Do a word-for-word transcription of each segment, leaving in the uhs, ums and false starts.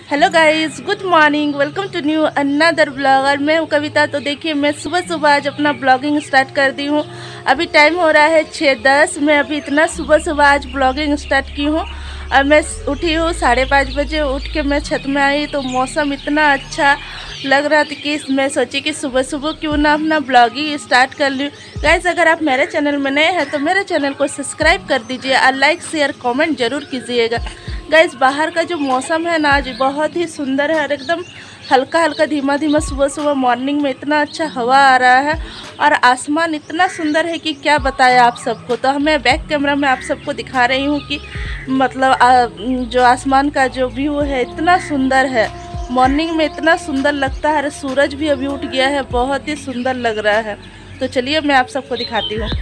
Hello guys, good morning, welcome to new another blogger. मैं हूँ कविता। तो देखिए, मैं सुबह सुबह आज अपना ब्लॉगिंग स्टार्ट कर दी हूँ। अभी टाइम हो रहा है छः दस। मैं अभी इतना सुबह सुबह आज ब्लॉगिंग स्टार्ट की हूँ और मैं उठी हूँ साढ़े पाँच बजे। उठ के मैं छत में आई तो मौसम इतना अच्छा लग रहा था कि मैं सोची कि सुबह सुबह क्यों ना अपना ब्लॉगिंग स्टार्ट कर लूँ। गाइस, अगर आप मेरे चैनल में नए हैं तो मेरे चैनल को सब्सक्राइब कर दीजिए और लाइक शेयर कमेंट ज़रूर कीजिएगा। गाइस, बाहर का जो मौसम है ना आज बहुत ही सुंदर है और एकदम हल्का हल्का धीमा धीमा सुबह सुबह मॉर्निंग में इतना अच्छा हवा आ रहा है और आसमान इतना सुंदर है कि क्या बताया आप सबको। तो मैं बैक कैमरा में आप सबको दिखा रही हूँ कि मतलब आ, जो आसमान का जो व्यू है इतना सुंदर है। मॉर्निंग में इतना सुंदर लगता है। सूरज भी अभी उठ गया है, बहुत ही सुंदर लग रहा है। तो चलिए मैं आप सबको दिखाती हूँ।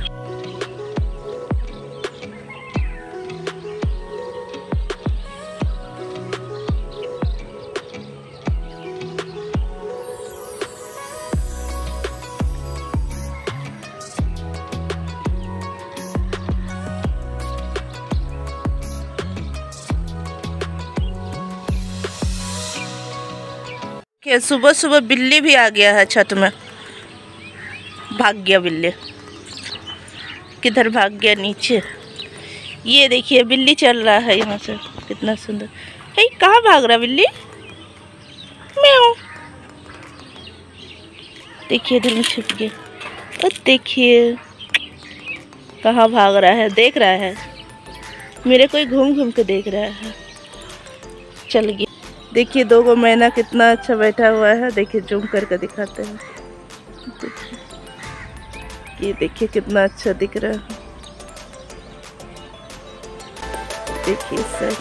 कि सुबह सुबह बिल्ली भी आ गया है छत में। भाग गया बिल्ली, किधर भाग गया? नीचे। ये देखिए बिल्ली चल रहा है यहाँ से, कितना सुंदर है। कहाँ भाग रहा बिल्ली? म्याऊं। देखिए इधर में छिप गया। और देखिए कहाँ भाग रहा है, देख रहा है मेरे को, घूम घूम के देख रहा है। चल गया। देखिए दो गो मैना कितना अच्छा बैठा हुआ है। देखिए जूम करके दिखाते हैं। देखिए ये देखिए कितना अच्छा दिख रहा है। देखिए सर,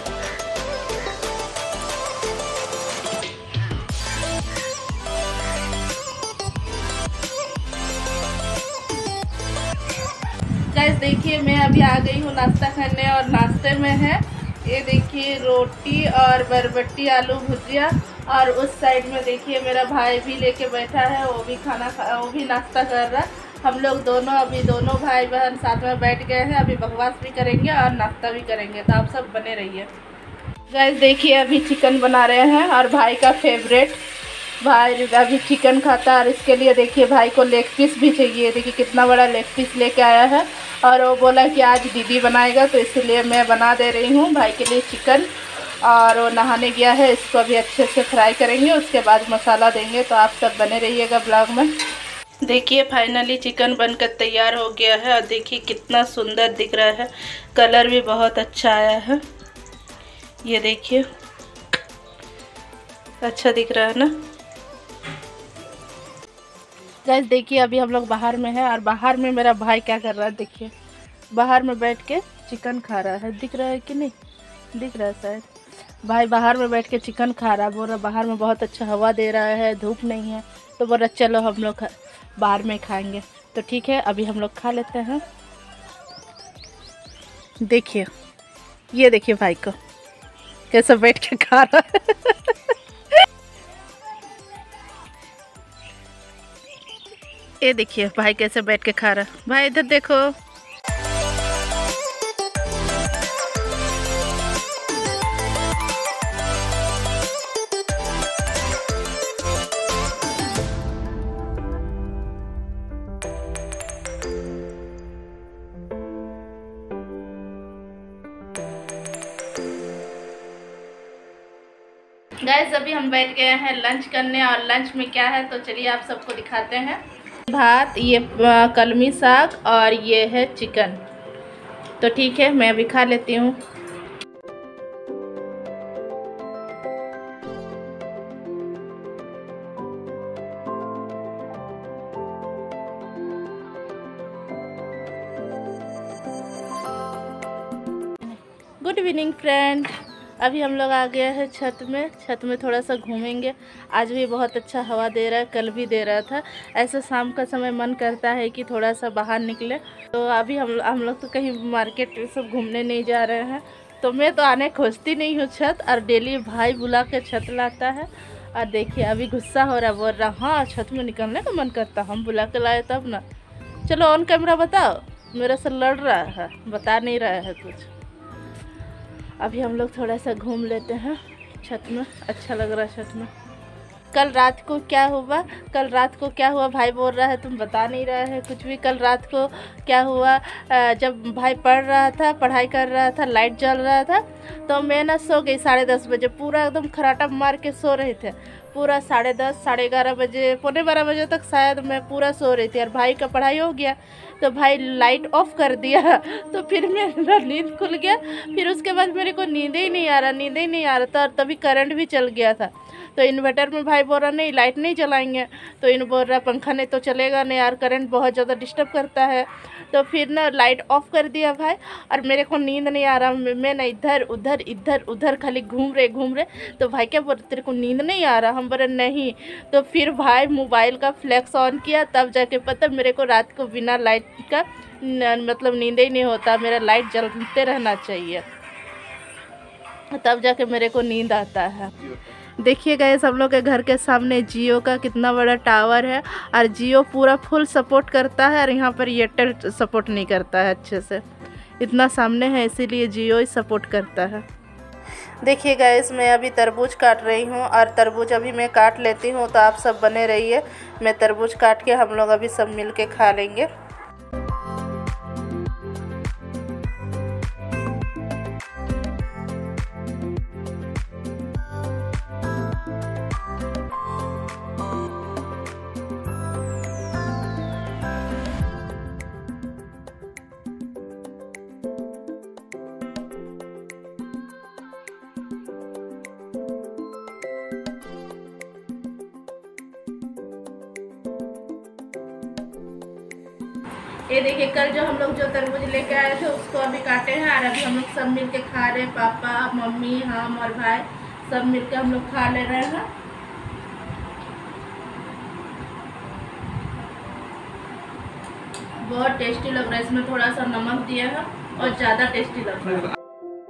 गाइस देखिए मैं अभी आ गई हूँ नाश्ता करने और नाश्ते में है ये देखिए रोटी और बरबट्टी आलू भुजिया। और उस साइड में देखिए मेरा भाई भी लेके बैठा है, वो भी खाना खा वो भी नाश्ता कर रहा है। हम लोग दोनों अभी दोनों भाई बहन साथ में बैठ गए हैं। अभी बकवास भी करेंगे और नाश्ता भी करेंगे, तो आप सब बने रहिए। गाइस देखिए अभी चिकन बना रहे हैं और भाई का फेवरेट, भाई अभी चिकन खाता है और इसके लिए देखिए भाई को लेग पीस भी चाहिए। देखिए कितना बड़ा लेग पीस लेके आया है और वो बोला कि आज दीदी बनाएगा, तो इसलिए मैं बना दे रही हूँ भाई के लिए चिकन। और वो नहाने गया है, इसको अभी अच्छे से फ्राई करेंगे, उसके बाद मसाला देंगे। तो आप सब बने रहिएगा ब्लॉग में। देखिए फाइनली चिकन बनकर तैयार हो गया है और देखिए कितना सुंदर दिख रहा है, कलर भी बहुत अच्छा आया है। ये देखिए अच्छा दिख रहा है ना। गाइस देखिए अभी हम लोग बाहर में है और बाहर में मेरा भाई क्या कर रहा है, देखिए बाहर में बैठ के चिकन खा रहा है। दिख रहा है कि नहीं? दिख रहा है शायद। भाई बाहर में बैठ के चिकन खा रहा है। बोल रहा बाहर में बहुत अच्छा हवा दे रहा है, धूप नहीं है, तो बोल रहा चलो हम लोग बाहर में खाएंगे। तो ठीक है अभी हम लोग खा लेते हैं। देखिए ये देखिए भाई को कैसे बैठ के खा रहा है। ये देखिए भाई कैसे बैठ के खा रहा है। भाई इधर देखो। गाइस अभी हम बैठ गए हैं लंच करने और लंच में क्या है तो चलिए आप सबको दिखाते हैं। भात, ये कलमी साग और ये है चिकन। तो ठीक है मैं अभी खा लेती हूँ। Good evening friend. अभी हम लोग आ गए हैं छत में। छत में थोड़ा सा घूमेंगे। आज भी बहुत अच्छा हवा दे रहा है, कल भी दे रहा था। ऐसा शाम का समय मन करता है कि थोड़ा सा बाहर निकले। तो अभी हम हम लोग तो कहीं मार्केट सब घूमने नहीं जा रहे हैं। तो मैं तो आने खोजती नहीं हूँ छत, और डेली भाई बुला के छत लाता है। और देखिए अभी गुस्सा हो रहा, बोल रहा हाँ छत में निकलने का मन करता, हम बुला के लाए तब ना। चलो ऑन कैमरा बताओ, मेरे से लड़ रहा है, बता नहीं रहा है कुछ। अभी हम लोग थोड़ा सा घूम लेते हैं। छत में, अच्छा लग रहा है छत में। कल रात को क्या हुआ कल रात को क्या हुआ भाई बोल रहा है तुम बता नहीं रहा है कुछ भी। कल रात को क्या हुआ, जब भाई पढ़ रहा था, पढ़ाई कर रहा था, लाइट जल रहा था, तो मैं ना सो गई साढ़े दस बजे। पूरा एकदम खराटा मार के सो रहे थे, पूरा साढ़े दस साढ़े ग्यारह बजे पौने बारह बजे तक शायद मैं पूरा सो रही थी। और भाई का पढ़ाई हो गया तो भाई लाइट ऑफ कर दिया, तो फिर मेरा नींद खुल गया। फिर उसके बाद मेरे को नींद ही नहीं आ रहा नींद ही नहीं आ रहा था। और तभी करंट भी चल गया था। तो इन्वर्टर में भाई बोल रहा नहीं लाइट नहीं जलाएंगे, तो इन बोल रहा पंखा नहीं तो चलेगा नहीं यार, करंट बहुत ज़्यादा डिस्टर्ब करता है। तो फिर ना लाइट ऑफ कर दिया भाई, और मेरे को नींद नहीं आ रहा। मैं ना इधर उधर इधर उधर खाली घूम रहे घूम रहे तो भाई क्या बोल रहे तेरे को नींद नहीं आ रहा, हम बोले नहीं। तो फिर भाई मोबाइल का फ्लैक्स ऑन किया, तब जाके पता मेरे को रात को बिना लाइट का मतलब नींद ही नहीं होता, मेरा लाइट जलते रहना चाहिए, तब जाके मेरे को नींद आता है। देखिए गाइस हम लोग के घर के सामने जियो का कितना बड़ा टावर है, और जियो पूरा फुल सपोर्ट करता है, और यहाँ पर एयरटेल सपोर्ट नहीं करता है अच्छे से। इतना सामने है इसीलिए जियो ही सपोर्ट करता है। देखिए गाइस मैं अभी तरबूज काट रही हूँ, और तरबूज अभी मैं काट लेती हूँ, तो आप सब बने रहिए। मैं तरबूज काट के हम लोग अभी सब मिल के खा लेंगे। ये देखिए कल जो हम लोग जो तरबूज लेके आए थे उसको अभी काटे हैं, और अभी हम लोग सब मिलके खा रहे हैं। पापा मम्मी हम और भाई सब मिलके हम लोग खा ले रहे हैं। बहुत टेस्टी लग रहा है, इसमें थोड़ा सा नमक दिया है और ज़्यादा टेस्टी लग रहा है।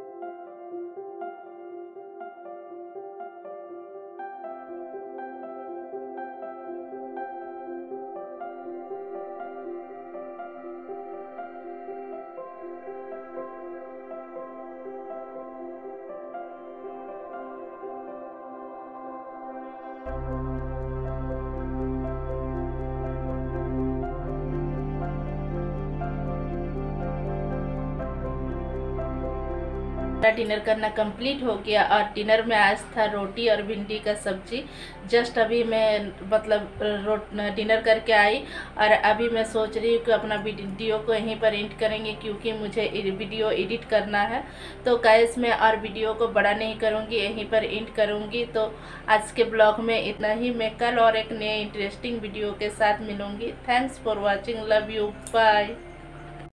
डिनर करना कंप्लीट हो गया, और डिनर में आज था रोटी और भिंडी का सब्जी। जस्ट अभी मैं मतलब डिनर करके आई, और अभी मैं सोच रही हूँ कि अपना वीडियो को यहीं पर एंड करेंगे, क्योंकि मुझे वीडियो एडिट करना है। तो गाइस मैं और वीडियो को बड़ा नहीं करूँगी, यहीं पर एंड करूँगी। तो आज के ब्लॉग में इतना ही। मैं कल और एक नए इंटरेस्टिंग वीडियो के साथ मिलूँगी। Thanks for watching, love you, bye.